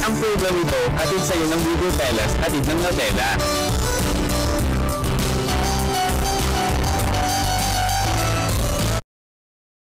Ang program ito, hatid sa iyo ng Google Telas, hatid ng Natela.